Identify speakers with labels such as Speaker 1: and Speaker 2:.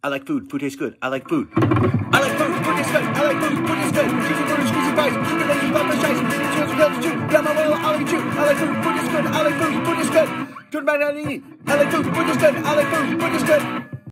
Speaker 1: I like food. Food tastes good. I like food. I like food. Food tastes good. I like food. Food tastes good. Cheesy burgers, squeezy fries, chicken eggs, papa shites, chicken grilled stew. Got my oil, I'll eat you. I like food. Food is good. I like food. Food is good. Turn back and eat. I like food. Food is good. I like food. Food is good.